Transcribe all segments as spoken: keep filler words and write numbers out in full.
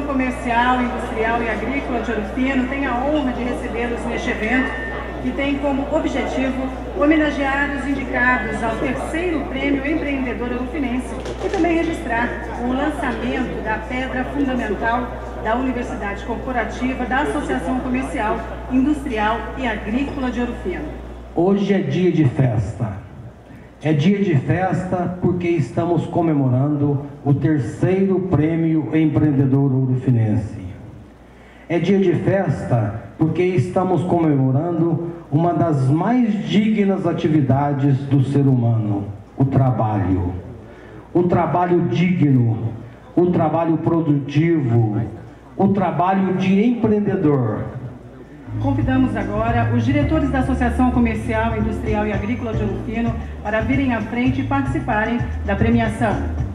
Comercial, Industrial e Agrícola de Ouro Fino tem a honra de recebê-los neste evento, que tem como objetivo homenagear os indicados ao terceiro Prêmio Empreendedor Ourofinense e também registrar o lançamento da pedra fundamental da Universidade Corporativa da Associação Comercial, Industrial e Agrícola de Ouro Fino. Hoje é dia de festa. É dia de festa porque estamos comemorando o terceiro Prêmio Empreendedor Ourofinense. É dia de festa porque estamos comemorando uma das mais dignas atividades do ser humano, o trabalho. O trabalho digno, o trabalho produtivo, o trabalho de empreendedor. Convidamos agora os diretores da Associação Comercial, Industrial e Agrícola de Ouro Fino para virem à frente e participarem da premiação.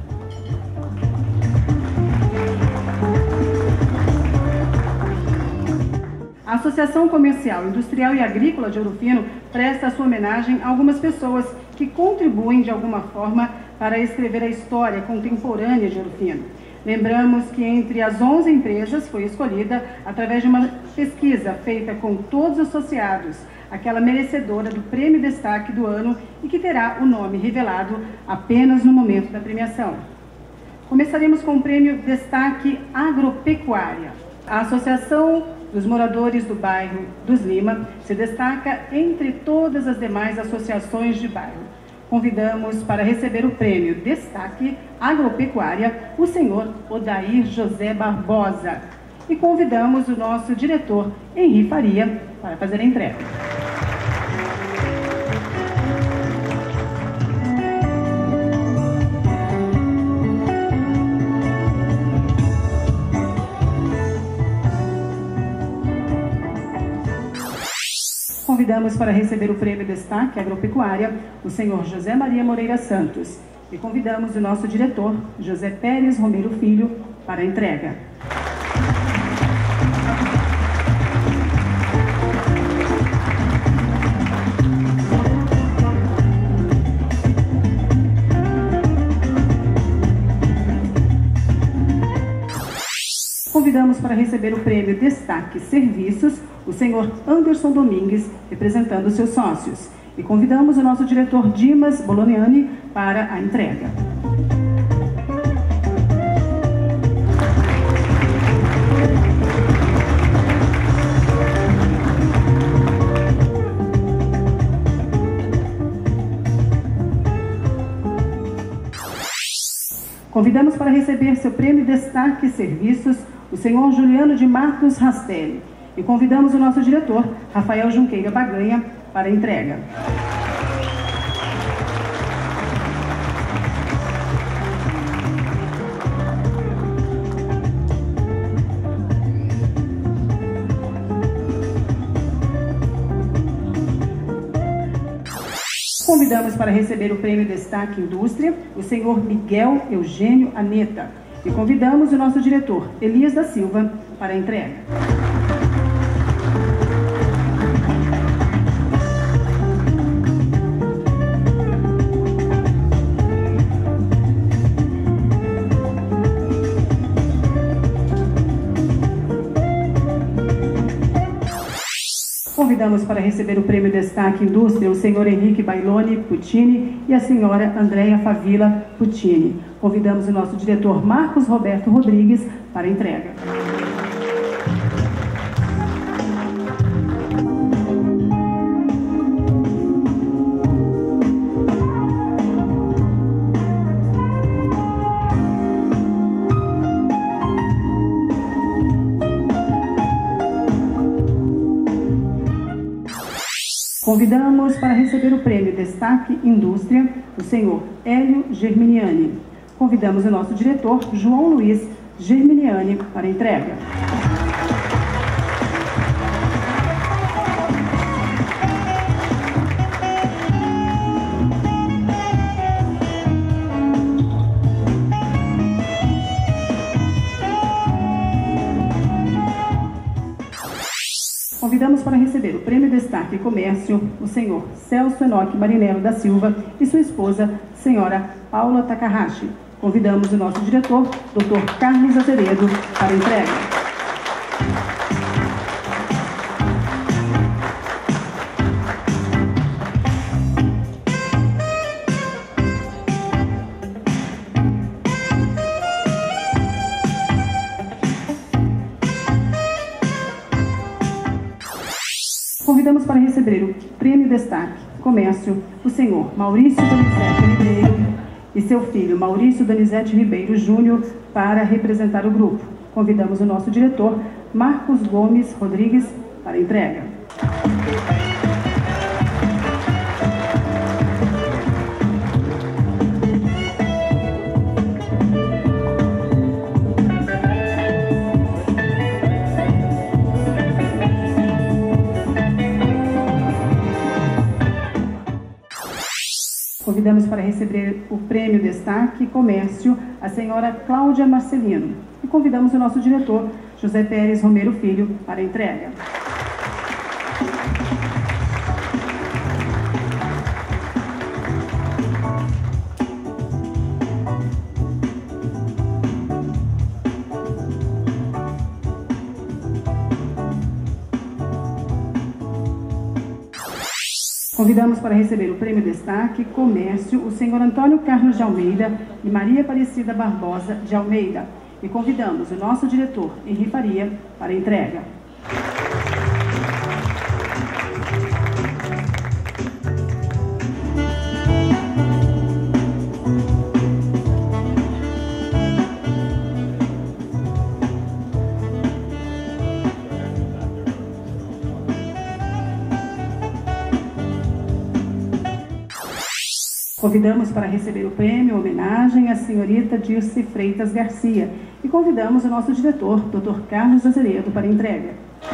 A Associação Comercial, Industrial e Agrícola de Ouro Fino presta sua homenagem a algumas pessoas que contribuem de alguma forma para escrever a história contemporânea de Ouro Fino. Lembramos que entre as onze empresas foi escolhida, através de uma pesquisa feita com todos os associados, aquela merecedora do Prêmio Destaque do ano e que terá o nome revelado apenas no momento da premiação. Começaremos com o Prêmio Destaque Agropecuária. A Associação dos Moradores do Bairro dos Lima se destaca entre todas as demais associações de bairro. Convidamos para receber o prêmio Destaque Agropecuária o senhor Odair José Barbosa. E convidamos o nosso diretor, Henri Faria, para fazer a entrega. Convidamos para receber o prêmio Destaque Agropecuária o senhor José Maria Moreira Santos e convidamos o nosso diretor, José Pérez Romero Filho, para a entrega. Convidamos para receber o prêmio Destaque Serviços o senhor Anderson Domingues, representando os seus sócios. E convidamos o nosso diretor Dimas Boloniani para a entrega. Convidamos para receber seu prêmio Destaque Serviços o senhor Juliano de Marcos Rastelli. E convidamos o nosso diretor, Rafael Junqueira Baganha, para a entrega. Convidamos para receber o prêmio Destaque Indústria o senhor Miguel Eugênio Aneta. E convidamos o nosso diretor, Elias da Silva, para a entrega. Convidamos para receber o prêmio Destaque Indústria o senhor Henrique Bailoni Puccini e a senhora Andréia Favila Puccini. Convidamos o nosso diretor Marcos Roberto Rodrigues para a entrega. Convidamos para receber o prêmio Destaque Indústria o senhor Hélio Germiniani. Convidamos o nosso diretor João Luiz Germiniani para a entrega. Convidamos para receber o Prêmio Destaque Comércio o senhor Celso Enoque Marinello da Silva e sua esposa, senhora Paula Takahashi. Convidamos o nosso diretor, doutor Carlos Azeredo, para a entrega. Convidamos para receber o Prêmio Destaque Comércio o senhor Maurício Donizete Ribeiro e seu filho Maurício Donizete Ribeiro Júnior para representar o grupo. Convidamos o nosso diretor Marcos Gomes Rodrigues para a entrega. Convidamos para receber o Prêmio Destaque Comércio a senhora Cláudia Marcelino. E convidamos o nosso diretor, José Pérez Romero Filho, para a entrega. Convidamos para receber o Prêmio Destaque Comércio o senhor Antônio Carlos de Almeida e Maria Aparecida Barbosa de Almeida. E convidamos o nosso diretor, Henri Faria, para a entrega. Convidamos para receber o prêmio homenagem à senhorita Dirce Freitas Garcia e convidamos o nosso diretor, doutor Carlos Azeredo, para a entrega.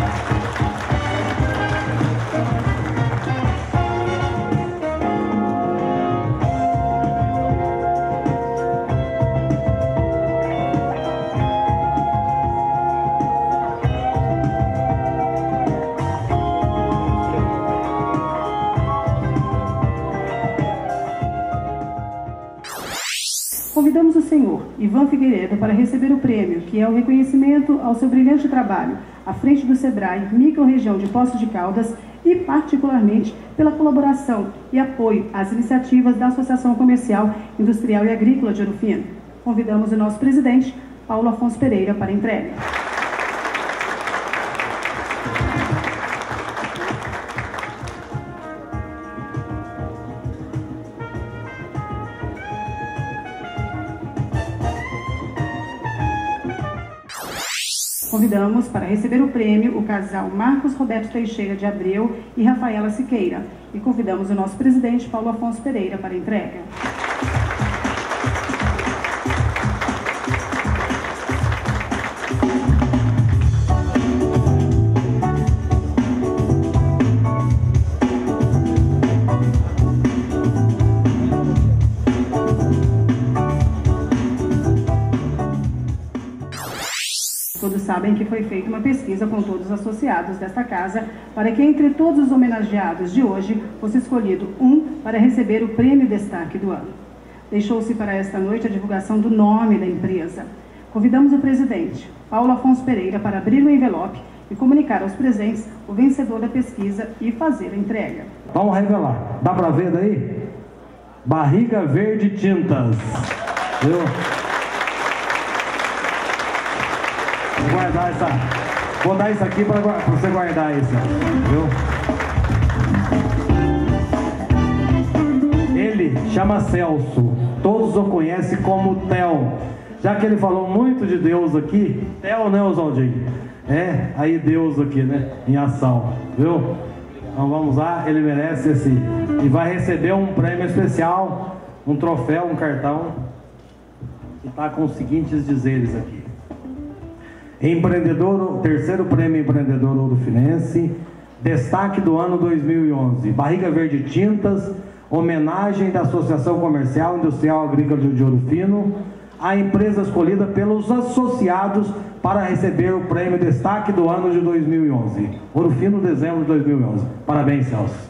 Convidamos o senhor Ivan Figueiredo para receber o prêmio, que é o reconhecimento ao seu brilhante trabalho à frente do SEBRAE, micro-região de Poços de Caldas, e particularmente pela colaboração e apoio às iniciativas da Associação Comercial, Industrial e Agrícola de Ouro Fino. Convidamos o nosso presidente, Paulo Afonso Pereira, para a entrega. Convidamos para receber o prêmio o casal Marcos Roberto Teixeira de Abreu e Rafaela Siqueira. E convidamos o nosso presidente, Paulo Afonso Pereira, para a entrega. Todos sabem que foi feita uma pesquisa com todos os associados desta casa para que entre todos os homenageados de hoje fosse escolhido um para receber o Prêmio Destaque do ano. Deixou-se para esta noite a divulgação do nome da empresa. Convidamos o presidente, Paulo Afonso Pereira, para abrir o envelope e comunicar aos presentes o vencedor da pesquisa e fazer a entrega. Vamos revelar. Dá para ver daí? Barriga Verde Tintas. Viu? Vou guardar essa. Vou dar isso aqui para você guardar isso. Viu? Ele chama Celso. Todos o conhecem como Theo. Já que ele falou muito de Deus aqui, Theo, né, Oswaldinho? É, aí Deus aqui, né? Em ação. Viu? Então vamos lá, ele merece esse. E vai receber um prêmio especial, um troféu, um cartão. Que está com os seguintes dizeres aqui. Empreendedor, terceiro prêmio Empreendedor Ourofinense, destaque do ano dois mil e onze, Barriga Verde Tintas, homenagem da Associação Comercial, Industrial e Agrícola de Ouro Fino, a empresa escolhida pelos associados para receber o prêmio Destaque do ano de dois mil e onze. Ouro Fino, dezembro de dois mil e onze. Parabéns, Celso.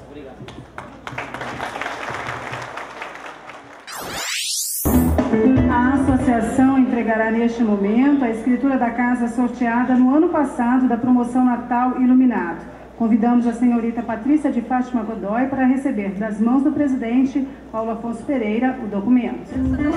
A associação entregará neste momento a escritura da casa sorteada no ano passado da promoção Natal Iluminado. Convidamos a senhorita Patrícia de Fátima Godoy para receber das mãos do presidente Paulo Afonso Pereira o documento.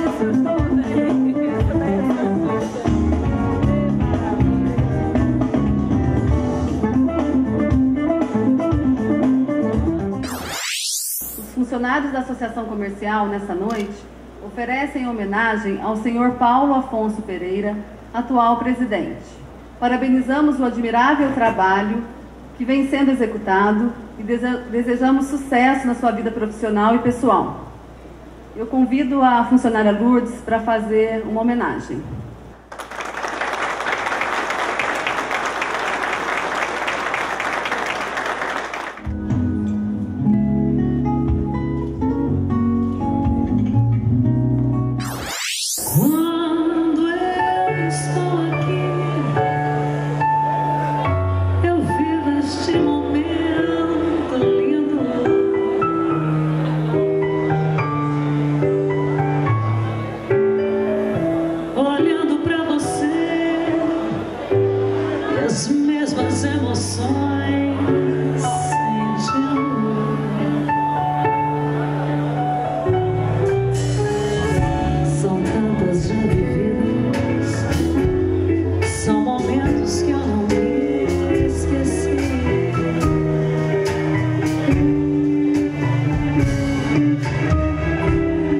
Os funcionários da Associação Comercial, nessa noite, oferecem homenagem ao senhor Paulo Afonso Pereira, atual presidente. Parabenizamos o admirável trabalho que vem sendo executado e desejamos sucesso na sua vida profissional e pessoal. Eu convido a funcionária Lourdes para fazer uma homenagem.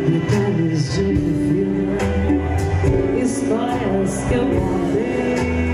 Histórias que eu contei.